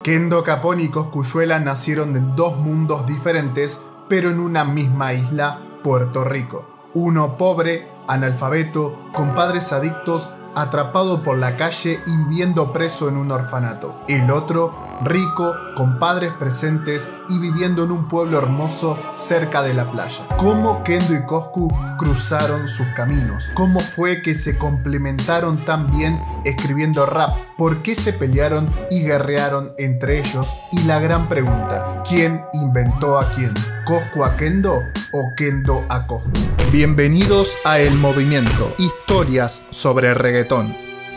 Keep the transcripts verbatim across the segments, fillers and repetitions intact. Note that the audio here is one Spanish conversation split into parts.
Kendo Capone y Cosculluela nacieron de dos mundos diferentes, pero en una misma isla, Puerto Rico. Uno pobre, analfabeto, con padres adictos, atrapado por la calle y viviendo preso en un orfanato. El otro, rico, con padres presentes y viviendo en un pueblo hermoso cerca de la playa. ¿Cómo Kendo y Coscu cruzaron sus caminos? ¿Cómo fue que se complementaron tan bien escribiendo rap? ¿Por qué se pelearon y guerrearon entre ellos? Y la gran pregunta, ¿quién inventó a quién? ¿Coscu a Kendo o Kendo a Coscu? Bienvenidos a El Movimiento, historias sobre reggaetón.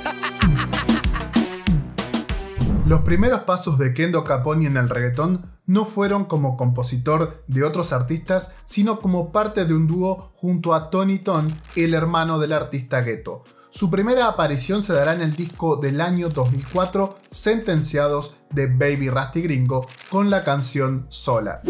Los primeros pasos de Kendo Capone en el reggaetón no fueron como compositor de otros artistas, sino como parte de un dúo junto a Tony Tone, el hermano del artista Gueto. Su primera aparición se dará en el disco del año dos mil cuatro, Sentenciados, de Baby Rasty Gringo, con la canción Sola.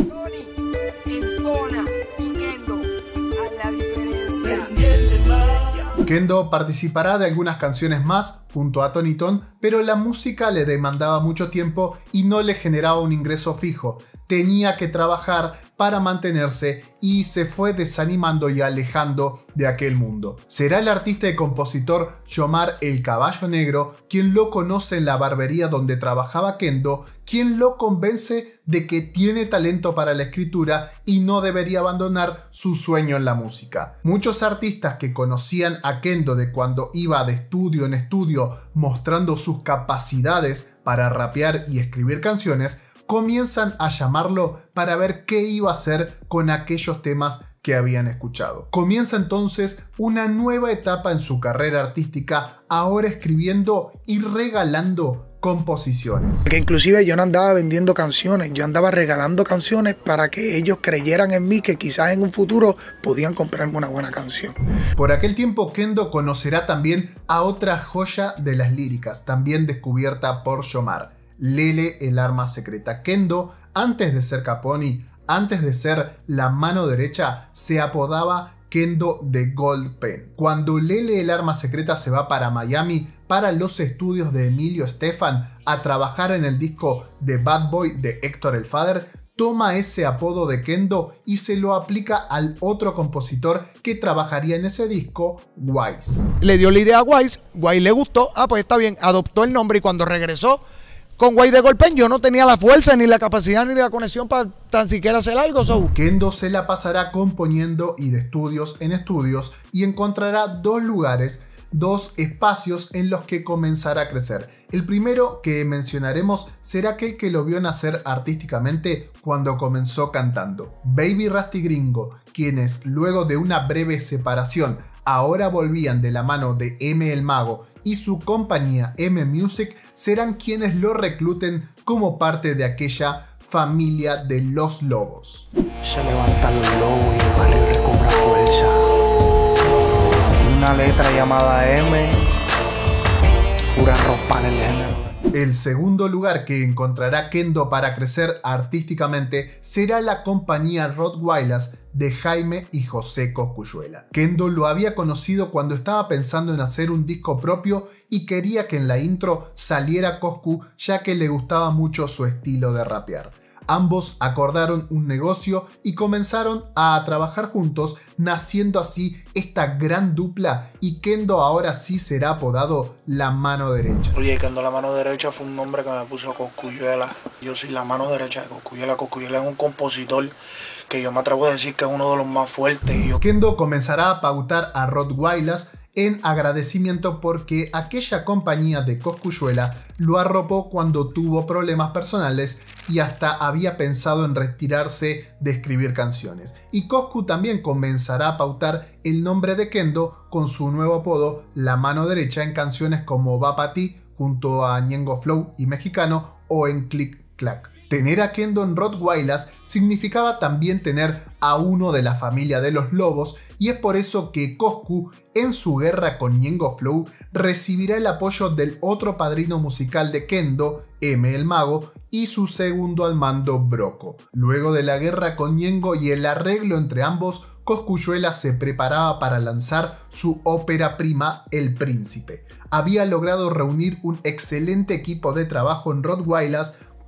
Kendo participará de algunas canciones más junto a Tony Tone, pero la música le demandaba mucho tiempo y no le generaba un ingreso fijo. Tenía que trabajar para mantenerse y se fue desanimando y alejando de aquel mundo. Será el artista y compositor Yomar el Caballo Negro quien lo conoce en la barbería donde trabajaba Kendo, quien lo convence de que tiene talento para la escritura y no debería abandonar su sueño en la música. Muchos artistas que conocían a Kendo de cuando iba de estudio en estudio mostrando sus capacidades para rapear y escribir canciones, comienzan a llamarlo para ver qué iba a hacer con aquellos temas que habían escuchado. Comienza entonces una nueva etapa en su carrera artística, ahora escribiendo y regalando composiciones. Que inclusive yo no andaba vendiendo canciones, yo andaba regalando canciones para que ellos creyeran en mí, que quizás en un futuro podían comprarme una buena canción. Por aquel tiempo Kendo conocerá también a otra joya de las líricas, también descubierta por Yomar, Lele el arma secreta. Kendo, antes de ser Capone, antes de ser la mano derecha, se apodaba Kendo de Gold Pen. Cuando Lele el arma secreta se va para Miami, para los estudios de Emilio Estefan, a trabajar en el disco de Bad Boy de Héctor el Father, toma ese apodo de Kendo y se lo aplica al otro compositor que trabajaría en ese disco, Wise. Le dio la idea a Wise, Wise le gustó, ah pues está bien, adoptó el nombre y cuando regresó con Wise de Gold Pen yo no tenía la fuerza, ni la capacidad, ni la conexión para tan siquiera hacer algo. So. Kendo se la pasará componiendo y de estudios en estudios y encontrará dos lugares, dos espacios en los que comenzará a crecer. El primero que mencionaremos será aquel que lo vio nacer artísticamente cuando comenzó cantando. Baby Rasty Gringo, quienes luego de una breve separación ahora volvían de la mano de M el Mago y su compañía M Music, serán quienes lo recluten como parte de aquella familia de los lobos. Se levantan los lobos y el barrio recobra fuerza. Y una letra llamada M jura romper el género. El segundo lugar que encontrará Kendo para crecer artísticamente será la compañía Rottweilers de Jaime y José Cosculluela. Kendo lo había conocido cuando estaba pensando en hacer un disco propio y quería que en la intro saliera Coscu, ya que le gustaba mucho su estilo de rapear. Ambos acordaron un negocio y comenzaron a trabajar juntos, naciendo así esta gran dupla, y Kendo ahora sí será apodado la mano derecha. Oye, Kendo la mano derecha fue un nombre que me puso Cosculluela. Yo soy la mano derecha de Cosculluela. Cosculluela es un compositor que yo me atrevo a decir que es uno de los más fuertes. Y yo... Kendo comenzará a pautar a Rottweilers en agradecimiento porque aquella compañía de Cosculluela lo arropó cuando tuvo problemas personales y hasta había pensado en retirarse de escribir canciones. Y Coscu también comenzará a pautar el nombre de Kendo con su nuevo apodo, la mano derecha, en canciones como Va Pa' Ti junto a Ñengo Flow y Mexicano o en Click Clack. Tener a Kendo en Rottweilers significaba también tener a uno de la familia de los lobos, y es por eso que Coscu, en su guerra con Ñengo Flow, recibirá el apoyo del otro padrino musical de Kendo, M el Mago, y su segundo al mando, Broco. Luego de la guerra con Ñengo y el arreglo entre ambos, Cosculluela se preparaba para lanzar su ópera prima, El Príncipe. Había logrado reunir un excelente equipo de trabajo en Rottweilers,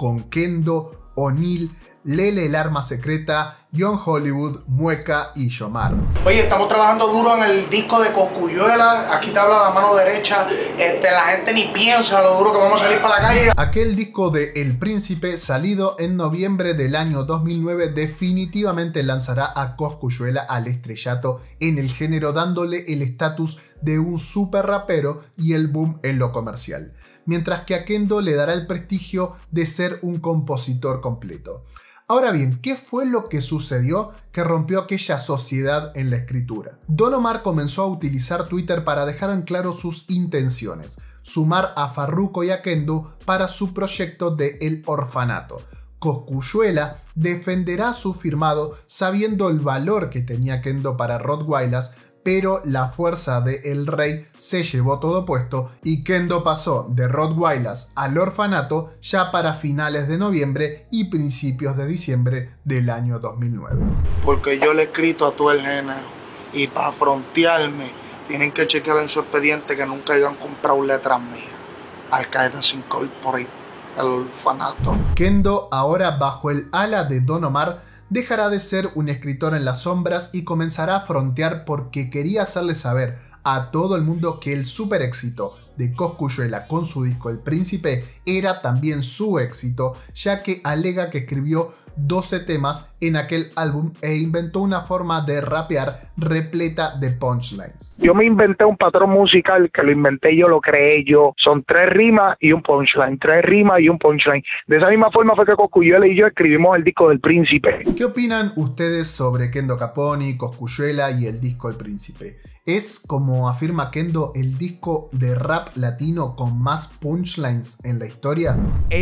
con Kendo, O'Neal, Lele el Arma Secreta, Young Hollywood, Mueca y Yomar. Oye, estamos trabajando duro en el disco de Cosculluela. Aquí te habla la mano derecha. Este, la gente ni piensa lo duro que vamos a salir para la calle. Aquel disco de El Príncipe, salido en noviembre del año dos mil nueve, definitivamente lanzará a Cosculluela al estrellato en el género, dándole el estatus de un super rapero y el boom en lo comercial, mientras que a Kendo le dará el prestigio de ser un compositor completo. Ahora bien, ¿qué fue lo que sucedió que rompió aquella sociedad en la escritura? Don Omar comenzó a utilizar Twitter para dejar en claro sus intenciones, sumar a Farruko y a Kendo para su proyecto de El Orfanato. Cosculluela defenderá su firmado sabiendo el valor que tenía Kendo para Rottweilers, pero la fuerza de El Rey se llevó todo puesto y Kendo pasó de Rottweilers al Orfanato ya para finales de noviembre y principios de diciembre del año dos mil nueve. Porque yo le he escrito a todo el género y para frontearme tienen que chequear en su expediente que nunca hayan comprado letras mías. Al Qaeda Incorporated, El Orfanato. Kendo, ahora bajo el ala de Don Omar, dejará de ser un escritor en las sombras y comenzará a frontear porque quería hacerle saber a todo el mundo que el super éxito de Cosculluela con su disco El Príncipe era también su éxito, ya que alega que escribió doce temas en aquel álbum e inventó una forma de rapear repleta de punchlines. Yo me inventé un patrón musical que lo inventé yo, lo creé yo. Son tres rimas y un punchline, tres rimas y un punchline. De esa misma forma fue que Cosculluela y yo escribimos el disco del Príncipe. ¿Qué opinan ustedes sobre Kendo Caponi, Cosculluela y el disco El Príncipe? ¿Es, como afirma Kendo, el disco de rap latino con más punchlines en la historia?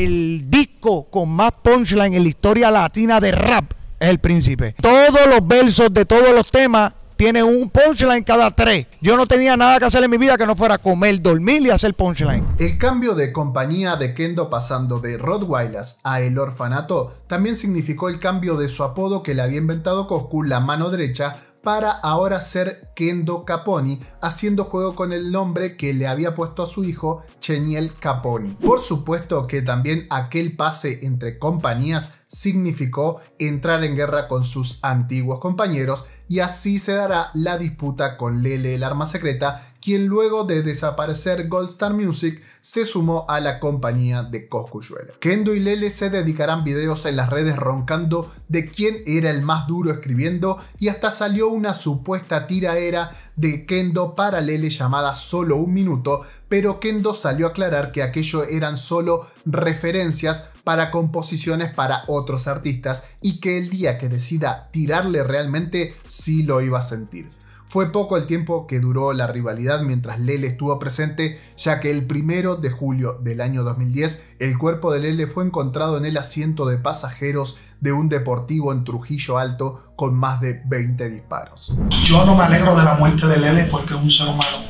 El disco con más punchline en la historia latina de rap es El Príncipe. Todos los versos de todos los temas tienen un punchline cada tres. Yo no tenía nada que hacer en mi vida que no fuera comer, dormir y hacer punchline. El cambio de compañía de Kendo pasando de Rottweilers a El Orfanato también significó el cambio de su apodo que le había inventado Coscu, la mano derecha, para ahora ser Kendo Caponi, haciendo juego con el nombre que le había puesto a su hijo, Cheniel Caponi. Por supuesto que también aquel pase entre compañías significó entrar en guerra con sus antiguos compañeros y así se dará la disputa con Lele el Arma Secreta, quien luego de desaparecer Gold Star Music se sumó a la compañía de Cosculluela. Kendo y Lele se dedicarán videos en las redes roncando de quién era el más duro escribiendo y hasta salió una supuesta tiraera de Kendo para Lele llamada Solo un Minuto, pero Kendo salió a aclarar que aquello eran solo referencias para composiciones para otros artistas y que el día que decida tirarle realmente sí lo iba a sentir. Fue poco el tiempo que duró la rivalidad mientras Lele estuvo presente, ya que el primero de julio del año dos mil diez el cuerpo de Lele fue encontrado en el asiento de pasajeros de un deportivo en Trujillo Alto con más de veinte disparos. Yo no me alegro de la muerte de Lele porque es un ser humano,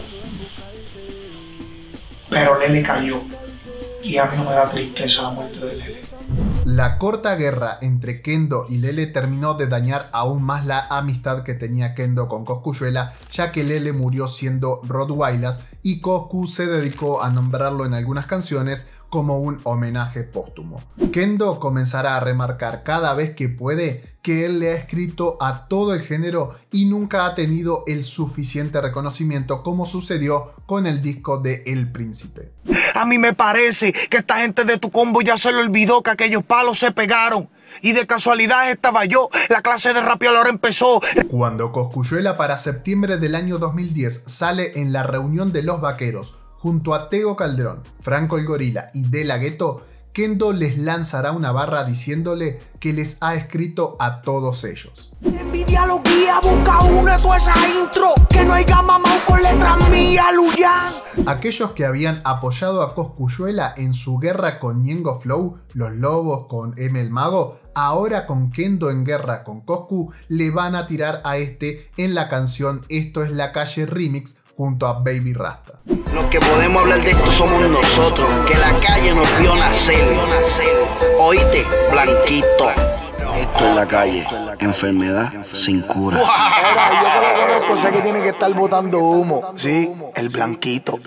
pero Lele cayó y a mí no me da tristeza la muerte de Lele. La corta guerra entre Kendo y Lele terminó de dañar aún más la amistad que tenía Kendo con Cosculluela, ya que Lele murió siendo Rottweilers y Coscu se dedicó a nombrarlo en algunas canciones como un homenaje póstumo. Kendo comenzará a remarcar cada vez que puede que él le ha escrito a todo el género y nunca ha tenido el suficiente reconocimiento como sucedió con el disco de El Príncipe. A mí me parece que esta gente de tu combo ya se le olvidó que aquellos palos se pegaron. Y de casualidad estaba yo, la clase de rapeo ahora empezó. Cuando Cosculluela para septiembre del año dos mil diez sale en la reunión de Los Vaqueros junto a Tego Calderón, Franco el Gorila y De La Ghetto, Kendo les lanzará una barra diciéndole que les ha escrito a todos ellos. Envidia lo guía, busca uno de toda esa intro, que no haya mamado con letras mías, Luyan. Aquellos que habían apoyado a Cosculluela en su guerra con Ñengo Flow, Los Lobos con M el Mago, ahora con Kendo en guerra con Coscu, le van a tirar a este en la canción Esto es la Calle Remix junto a Baby Rasta. Los que podemos hablar de esto somos nosotros, que la calle nos vio nacer. Oíste, Blanquito, esto es la calle. enfermedad sin cura. Era, yo que lo conozco sé que tiene que estar botando humo. Sí, el blanquito.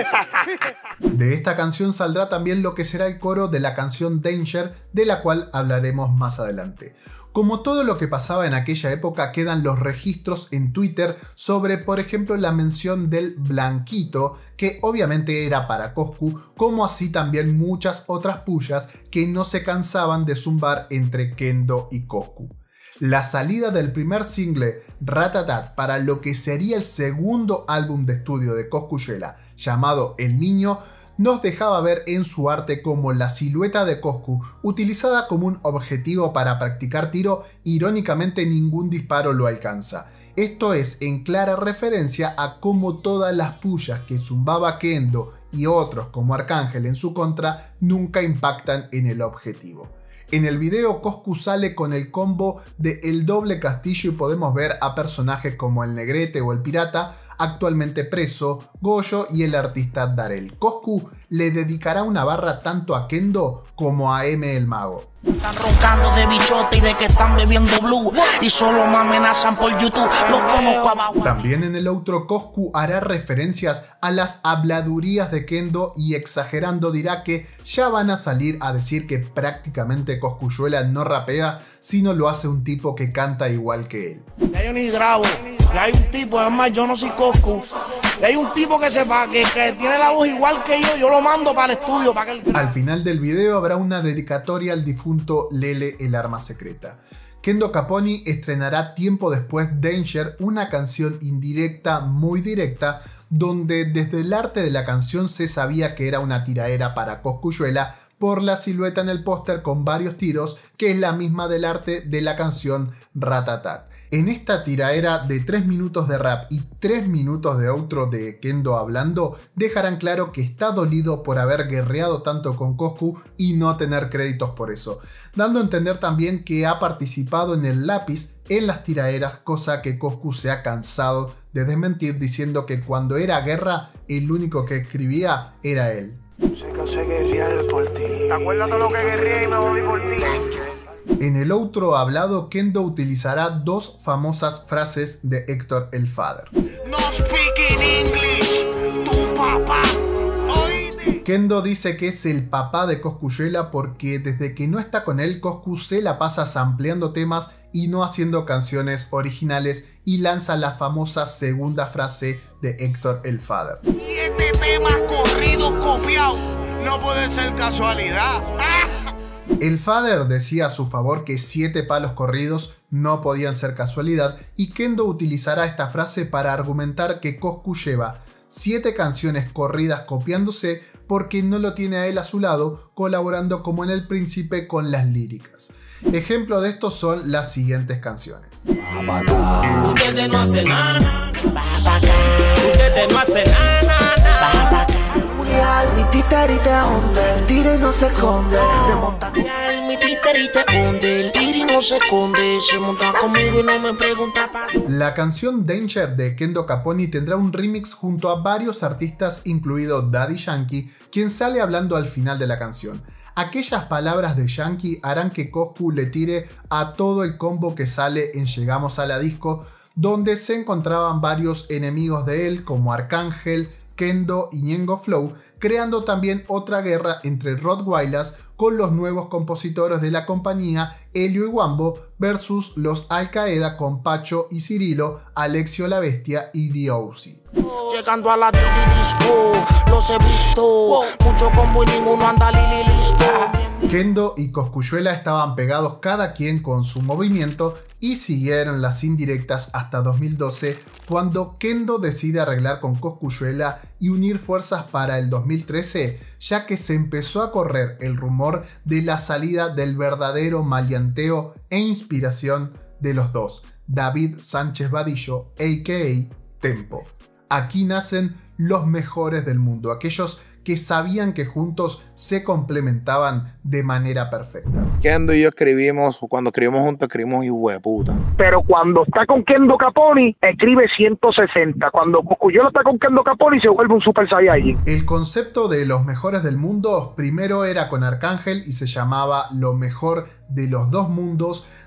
De esta canción saldrá también lo que será el coro de la canción Danger, de la cual hablaremos más adelante. Como todo lo que pasaba en aquella época, quedan los registros en Twitter sobre, por ejemplo, la mención del blanquito, que obviamente era para Coscu, como así también muchas otras pullas que no se cansaban de zumbar entre Kendo y Coscu. La salida del primer single, Ratatat, para lo que sería el segundo álbum de estudio de Cosculluela, llamado El Niño, nos dejaba ver en su arte como la silueta de Coscu, utilizada como un objetivo para practicar tiro, irónicamente ningún disparo lo alcanza. Esto es en clara referencia a cómo todas las pullas que zumbaba Kendo y otros como Arcángel en su contra nunca impactan en el objetivo. En el video Coscu sale con el combo de El Doble Castillo y podemos ver a personajes como el Negrete o el Pirata, actualmente preso, Goyo y el artista Darel. Coscu le dedicará una barra tanto a Kendo como a M el Mago. Están roncando de bichote y de que están bebiendo blue y solo me amenazan por YouTube, los conozco abajo. También en el outro Coscu hará referencias a las habladurías de Kendo y exagerando dirá que ya van a salir a decir que prácticamente Cosculluela no rapea, sino lo hace un tipo que canta igual que él. Ya yo ni grabo, ya hay un tipo, además yo no soy Coscu. Y hay un tipo que sepa que, que tiene la voz igual que yo, yo lo mando para el estudio para que él... Al final del video habrá una dedicatoria al difunto Lele el Arma Secreta. Kendo Caponi estrenará tiempo después Danger, una canción indirecta muy directa, donde desde el arte de la canción se sabía que era una tiraera para Cosculluela por la silueta en el póster con varios tiros, que es la misma del arte de la canción Ratatat. En esta tiraera de tres minutos de rap y tres minutos de outro de Kendo hablando, dejarán claro que está dolido por haber guerreado tanto con Coscu y no tener créditos por eso, dando a entender también que ha participado en el lápiz en las tiraeras, cosa que Coscu se ha cansado de desmentir diciendo que cuando era guerra el único que escribía era él. Sé que sé guerrear por ti. ¿Te acuerdas de lo que guerreé y me volví por ti? En el outro hablado, Kendo utilizará dos famosas frases de Héctor el Father. No speak in English, tu papá. Oíste. Kendo dice que es el papá de Cosculluela porque desde que no está con él, Coscu se la pasa sampleando temas y no haciendo canciones originales, y lanza la famosa segunda frase de Héctor el Father. Siete temas corridos copiados, no puede ser casualidad. El Father decía a su favor que siete palos corridos no podían ser casualidad, y Kendo utilizará esta frase para argumentar que Coscu lleva siete canciones corridas copiándose porque no lo tiene a él a su lado, colaborando como en El Príncipe con las líricas. Ejemplo de esto son las siguientes canciones. Ustedes no hacen nada, ustedes no hacen nada. Mi titerita hunde, el tire no se esconde. Se monta Mi titerita hunde, el tire no se esconde. Se monta conmigo y no me pregunta para dónde. La canción Danger de Kendo Caponi tendrá un remix junto a varios artistas, incluido Daddy Yankee, quien sale hablando al final de la canción. Aquellas palabras de Yankee harán que Coscu le tire a todo el combo que sale en Llegamos a la Disco, donde se encontraban varios enemigos de él como Arcángel, Kendo y Ñengo Flow, creando también otra guerra entre Rottweilers con los nuevos compositores de la compañía, Helio y Wambo, versus los Al Qaeda con Pacho y Cirilo, Alexio la Bestia y D O C. Llegando a la disco, los he visto, mucho combo y ninguno anda lili listo. Kendo y Cosculluela estaban pegados cada quien con su movimiento y siguieron las indirectas hasta dos mil doce, cuando Kendo decide arreglar con Cosculluela y unir fuerzas para el dos mil trece, ya que se empezó a correr el rumor de la salida del verdadero maleanteo e inspiración de los dos, David Sánchez Vadillo, a k a. Tempo. Aquí nacen los mejores del mundo, aquellos que sabían que juntos se complementaban de manera perfecta. Kendo y yo escribimos, cuando escribimos juntos, escribimos hijueputa. Pero cuando está con Kendo Caponi, escribe ciento sesenta. Cuando Cosculluela está con Kendo Caponi, se vuelve un Super Saiyajin. El concepto de los mejores del mundo primero era con Arcángel y se llamaba Lo Mejor de los Dos Mundos.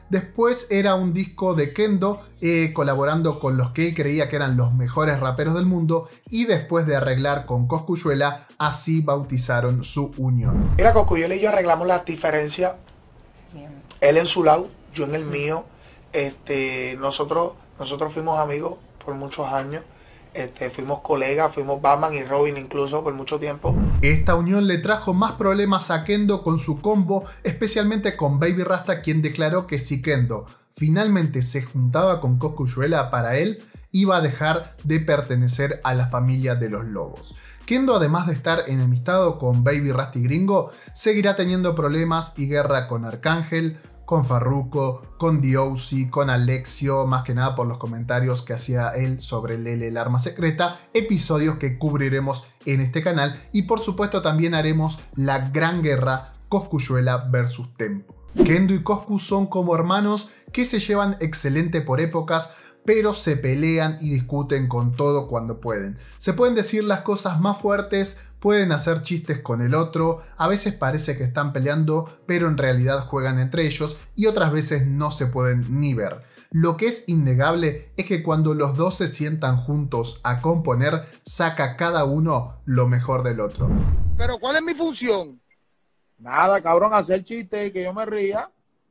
Después era un disco de Kendo, eh, colaborando con los que él creía que eran los mejores raperos del mundo, y después de arreglar con Cosculluela, así bautizaron su unión. Mira, Cosculluela y yo arreglamos las diferencias, él en su lado, yo en el mío. Este, nosotros, nosotros fuimos amigos por muchos años. Este, fuimos colegas, fuimos Batman y Robin incluso por mucho tiempo. Esta unión le trajo más problemas a Kendo con su combo, especialmente con Baby Rasta, quien declaró que si Kendo finalmente se juntaba con Cosculluela, para él iba a dejar de pertenecer a la familia de los Lobos. Kendo, además de estar enemistado con Baby Rasta y Gringo, seguirá teniendo problemas y guerra con Arcángel, con Farruko, con D O C, con Alexio, más que nada por los comentarios que hacía él sobre Lele, el arma secreta, episodios que cubriremos en este canal, y por supuesto también haremos la gran guerra Cosculluela versus Tempo. Kendo y Coscu son como hermanos que se llevan excelente por épocas, pero se pelean y discuten con todo cuando pueden. Se pueden decir las cosas más fuertes, pueden hacer chistes con el otro, a veces parece que están peleando, pero en realidad juegan entre ellos, y otras veces no se pueden ni ver. Lo que es innegable es que cuando los dos se sientan juntos a componer, saca cada uno lo mejor del otro. Pero ¿cuál es mi función? Nada, cabrón, hacer chiste y que yo me ría.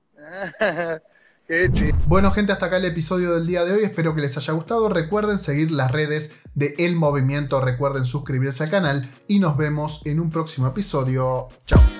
Qué chiste. Bueno, gente, hasta acá el episodio del día de hoy. Espero que les haya gustado. Recuerden seguir las redes de El Movimiento. Recuerden suscribirse al canal. Y nos vemos en un próximo episodio. Chao.